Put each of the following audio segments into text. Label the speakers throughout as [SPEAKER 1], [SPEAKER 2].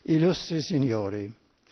[SPEAKER 1] Illustri signori,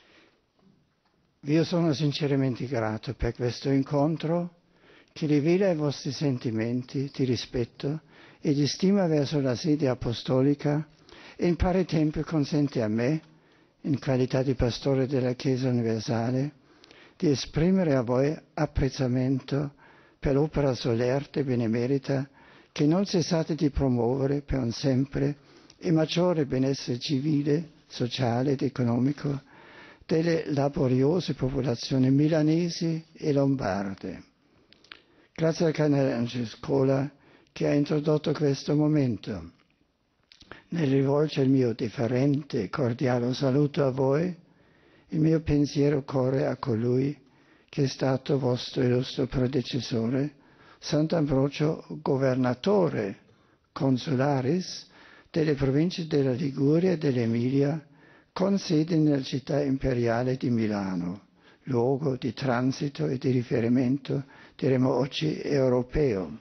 [SPEAKER 1] io sono sinceramente grato per questo incontro che rivela i vostri sentimenti di rispetto e di stima verso la sede apostolica e in pari tempo consente a me, in qualità di pastore della Chiesa universale, di esprimere a voi apprezzamento per l'opera solerte e benemerita che non cessate di promuovere per un sempre e maggiore benessere civile, sociale ed economico delle laboriose popolazioni milanesi e lombarde. Grazie al Cardinale Angelo Scola che ha introdotto questo momento. Nel rivolgere il mio deferente e cordiale saluto a voi, il mio pensiero corre a colui che è stato vostro illustre predecessore, Sant'Ambrogio, governatore consularis delle province della Liguria e dell'Emilia, con sede nella città imperiale di Milano, luogo di transito e di riferimento, diremo oggi, europeo.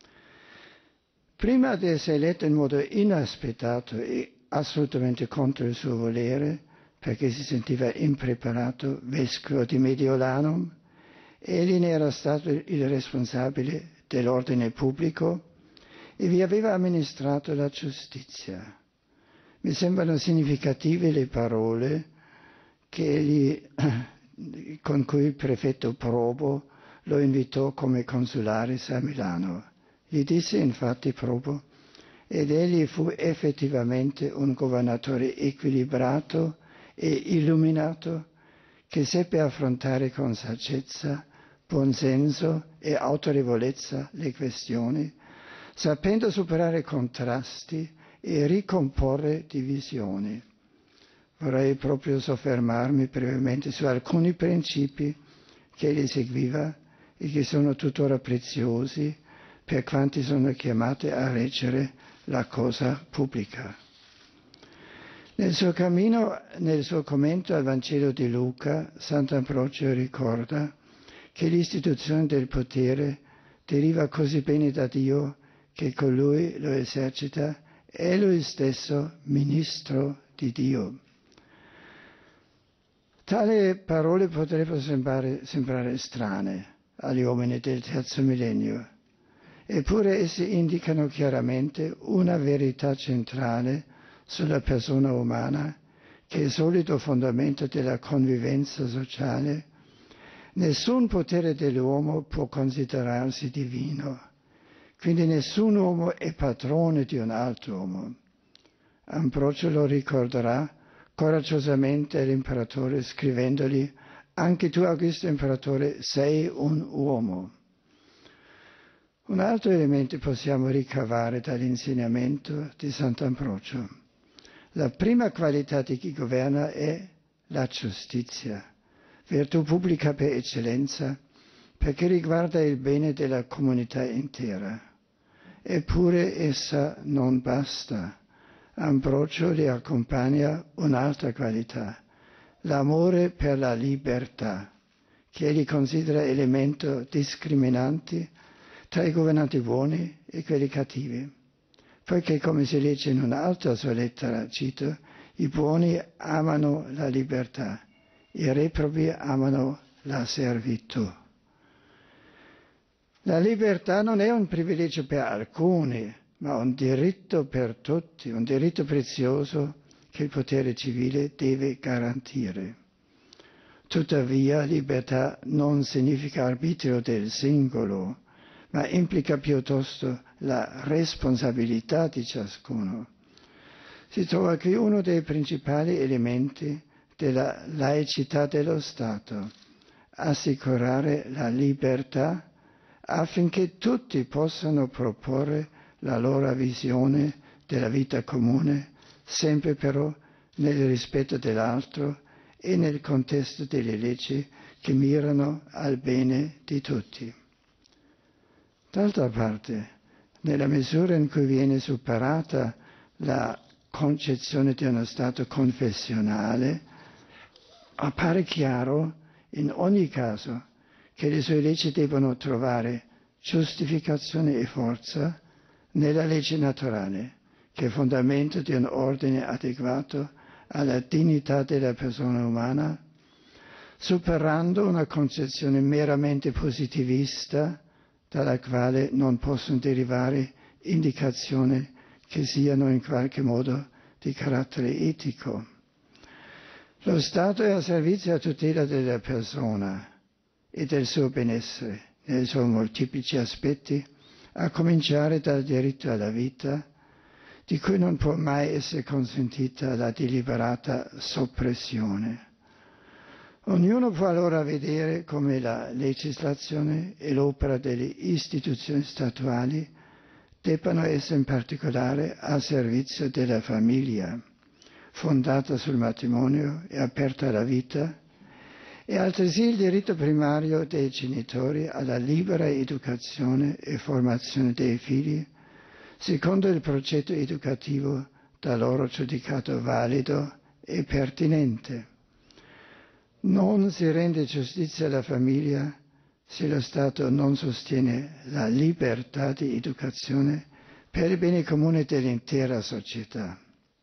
[SPEAKER 1] Prima di essere eletto in modo inaspettato e assolutamente contro il suo volere, perché si sentiva impreparato vescovo di Mediolanum, egli ne era stato il responsabile dell'ordine pubblico e vi aveva amministrato la giustizia. Mi sembrano significative le parole con cui il prefetto Probo lo invitò come consularis a Milano. Gli disse infatti Probo, ed egli fu effettivamente un governatore equilibrato e illuminato che seppe affrontare con saggezza, buonsenso e autorevolezza le questioni, sapendo superare contrasti e ricomporre divisioni. Vorrei proprio soffermarmi brevemente su alcuni principi che egli seguiva e che sono tuttora preziosi per quanti sono chiamati a reggere la cosa pubblica. Nel suo commento al Vangelo di Luca, Sant'Ambrogio ricorda che l'istituzione del potere deriva così bene da Dio che colui lo esercita è lui stesso ministro di Dio. Tali parole potrebbero sembrare strane agli uomini del terzo millennio, eppure esse indicano chiaramente una verità centrale sulla persona umana che è il solido fondamento della convivenza sociale. Nessun potere dell'uomo può considerarsi divino, quindi nessun uomo è padrone di un altro uomo. Ambrogio lo ricorderà coraggiosamente all'imperatore scrivendogli: anche tu, Augusto Imperatore, sei un uomo. Un altro elemento possiamo ricavare dall'insegnamento di Sant'Ambrogio. La prima qualità di chi governa è la giustizia, virtù pubblica per eccellenza, perché riguarda il bene della comunità intera. Eppure essa non basta. Ambrogio li accompagna un'altra qualità, l'amore per la libertà, che egli considera elemento discriminante tra i governanti buoni e quelli cattivi. Poiché, come si legge in un'altra sua lettera, cito, i buoni amano la libertà, i reprobi amano la servitù. La libertà non è un privilegio per alcuni, ma un diritto per tutti, un diritto prezioso che il potere civile deve garantire. Tuttavia, libertà non significa arbitrio del singolo, ma implica piuttosto la responsabilità di ciascuno. Si trova qui uno dei principali elementi della laicità dello Stato: assicurare la libertà affinché tutti possano proporre la loro visione della vita comune, sempre però nel rispetto dell'altro e nel contesto delle leggi che mirano al bene di tutti. D'altra parte, nella misura in cui viene superata la concezione di uno Stato confessionale, appare chiaro in ogni caso che le sue leggi devono trovare giustificazione e forza nella legge naturale, che è fondamento di un ordine adeguato alla dignità della persona umana, superando una concezione meramente positivista dalla quale non possono derivare indicazioni che siano in qualche modo di carattere etico. Lo Stato è a servizio e a tutela della persona e del suo benessere nei suoi molteplici aspetti, a cominciare dal diritto alla vita, di cui non può mai essere consentita la deliberata soppressione. Ognuno può allora vedere come la legislazione e l'opera delle istituzioni statuali debbano essere in particolare a servizio della famiglia, fondata sul matrimonio e aperta alla vita, e altresì il diritto primario dei genitori alla libera educazione e formazione dei figli, secondo il progetto educativo da loro giudicato valido e pertinente. Non si rende giustizia alla famiglia se lo Stato non sostiene la libertà di educazione per il bene comune dell'intera società.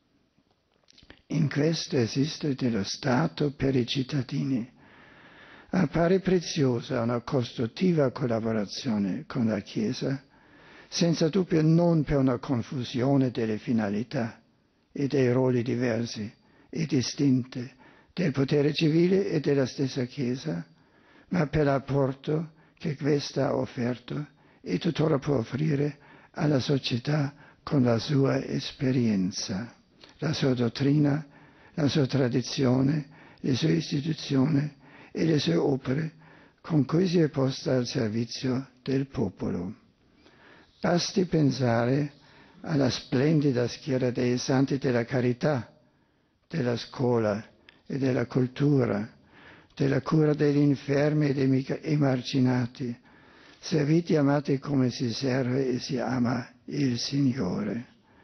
[SPEAKER 1] In questo esiste dello Stato per i cittadini. Appare preziosa una costruttiva collaborazione con la Chiesa, senza dubbio non per una confusione delle finalità e dei ruoli diversi e distinti del potere civile e della stessa Chiesa, ma per l'apporto che questa ha offerto e tuttora può offrire alla società con la sua esperienza, la sua dottrina, la sua tradizione, le sue istituzioni e le sue opere con cui si è posta al servizio del popolo. Basti pensare alla splendida schiera dei santi della carità, della scuola e della cultura, della cura degli infermi e dei emarginati, serviti e amati come si serve e si ama il Signore.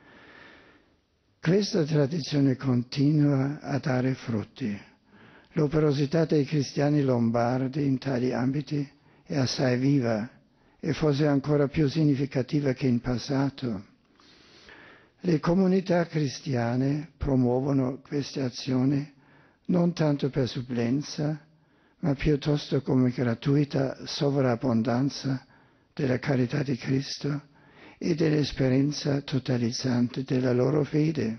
[SPEAKER 1] Questa tradizione continua a dare frutti. L'operosità dei cristiani lombardi in tali ambiti è assai viva e forse ancora più significativa che in passato. Le comunità cristiane promuovono queste azioni non tanto per supplenza, ma piuttosto come gratuita sovrabbondanza della carità di Cristo e dell'esperienza totalizzante della loro fede.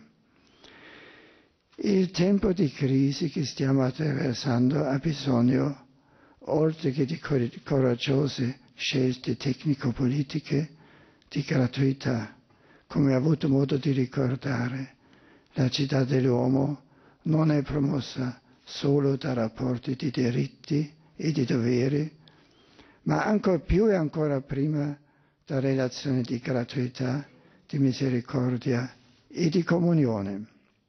[SPEAKER 1] Il tempo di crisi che stiamo attraversando ha bisogno, oltre che di coraggiose scelte tecnico-politiche, di gratuità. Come ha avuto modo di ricordare, la città dell'uomo non è promossa solo da rapporti di diritti e di doveri, ma ancora più e ancora prima da relazioni di gratuità, di misericordia e di comunione.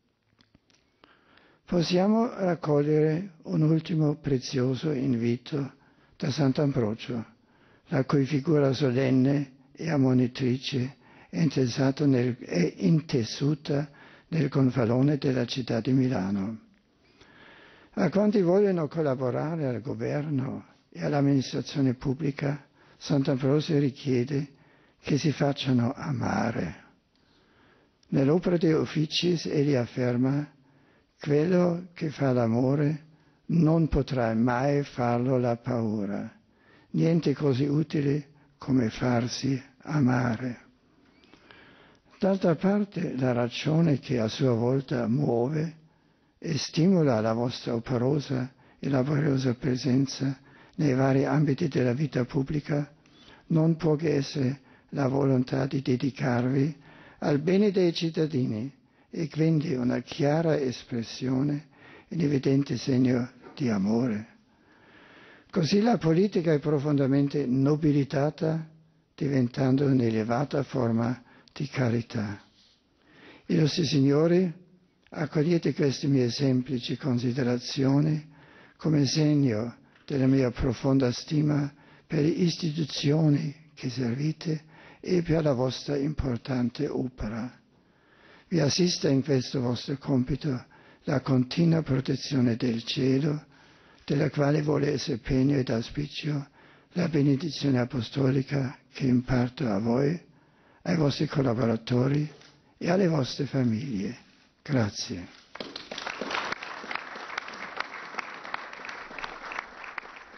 [SPEAKER 1] Possiamo raccogliere un ultimo prezioso invito da Sant'Ambrogio, la cui figura solenne e ammonitrice è intessuta nel gonfalone della città di Milano. A quanti vogliono collaborare al governo e all'amministrazione pubblica, Sant'Ambrogio richiede che si facciano amare. Nell'opera De Officiis egli afferma: quello che fa l'amore non potrà mai farlo la paura. Niente così utile come farsi amare. D'altra parte, la ragione che a sua volta muove e stimola la vostra operosa e laboriosa presenza nei vari ambiti della vita pubblica non può che essere la volontà di dedicarvi al bene dei cittadini e quindi una chiara espressione e un evidente segno di amore. Così la politica è profondamente nobilitata, diventando un'elevata forma di carità. Illustri signori, accogliete queste mie semplici considerazioni come segno della mia profonda stima per le istituzioni che servite e per la vostra importante opera. Vi assista in questo vostro compito la continua protezione del cielo, della quale vuole essere pegno ed auspicio la benedizione apostolica che imparto a voi, ai vostri collaboratori e alle vostre famiglie. Grazie.